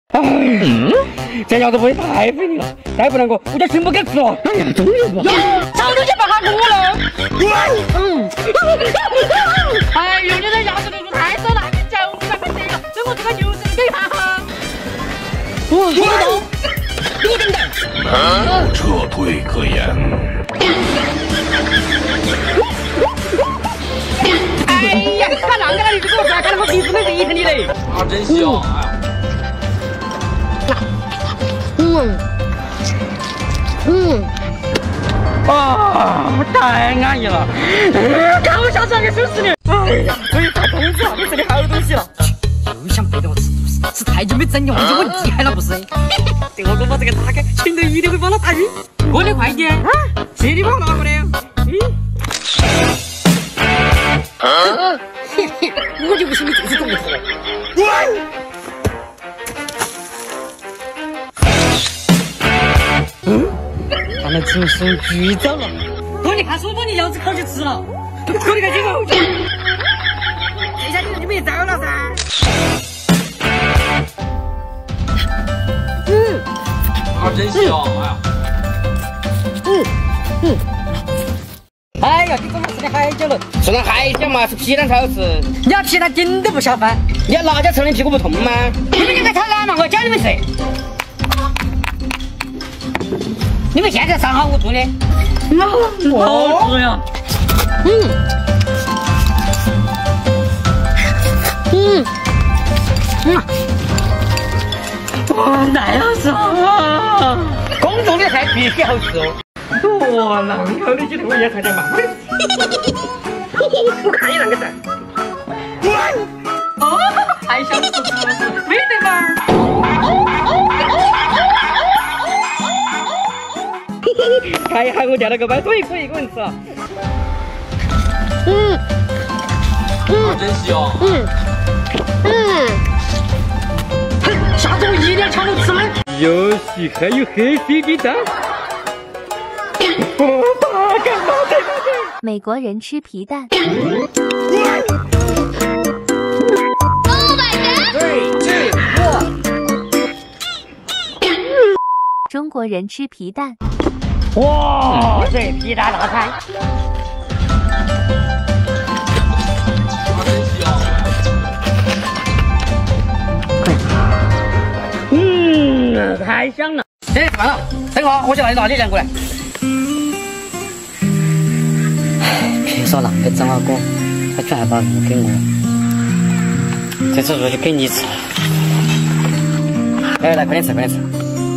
这鸭子喂太费力了，再不然我叫全部给吃了。哎呀，终于不，早就去把它过了。哎呦，你这鸭子牛肉太少了，还没嚼出来，快这个，等我这个牛子给看哈。我知道，有点大。 撤退可言。 哎呀，把啷个了？你给我看，看到我鼻子没离开你嘞。 啊，真香！ 太安逸了！看我下次还给收拾你！哎呀，终于发工资了，你这里好东西了。就想背着我吃东西，是太久没整你，忘记我厉害了不是？等我把这个打开，群头一定会把它打晕。过得快点啊！谁的跑拿过来？我就不信你这次中不头。看来只能使用巨招了。哥，你看，说把你腰子烤去吃了，哥，你看这个，这下你就没招了噻。 啊，真香！ 哎呀，你怎么吃的海椒了？吃了海椒嘛，是皮蛋才好吃。你要皮蛋顶都不下饭，你要辣椒吃了你屁股不痛吗？你们应该炒懒嘛，我教你们吃。你们现在上好我做的，好吃呀！哇，太好吃了！公众的菜必须好吃哦。哇，浪口的几头我也差点嘛。我看你那个噻。哦，太想吃了，没得嘛。还喊我叫了个包，可以，一个人吃啊。 真香。 下次我一定要抢着吃吗？游戏还有黑飞飞蛋。 美国人吃皮蛋。中国人吃皮蛋。 哇，这皮蛋大餐。太香了！哎，饭了，等会儿我去拿你两过来。别说浪费整啊哥，他居然还把肉给我，这次肉就给你吃。来，快点吃，快点吃。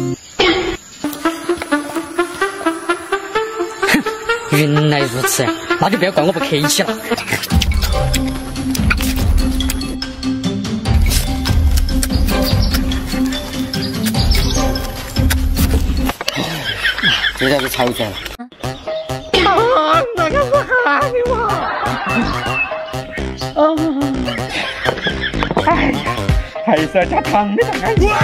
原来如此，那就不要怪我不客气了。现在就炒起来了。那个是喊你嘛？哎呀，还是要加糖的才安逸。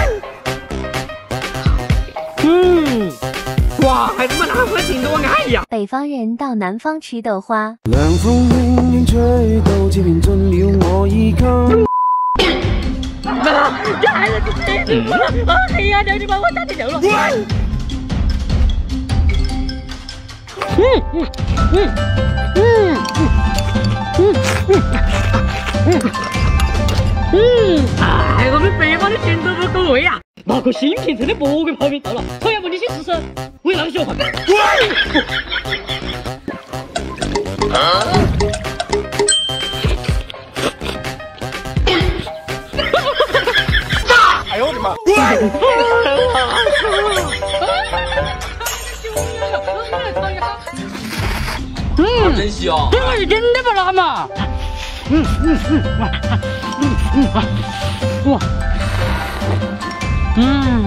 哇，还他妈那么劲的我安逸呀！ 北方人到南方吃豆花。 涼風永遠吹到似便進了我衣襟。 你還是吃我了！哎呀，你把我打掉了！哎，我们北方的咸豆腐够味呀！那个新平城的魔鬼泡面到了，好，要不你先试试？我也让你学会。哎呦我的妈！ 真香！ 这个是真的不辣嘛？哇！